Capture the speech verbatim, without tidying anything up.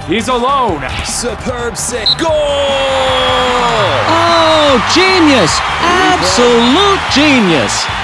He's alone. Superb save. Goal! Oh, genius! Absolute genius!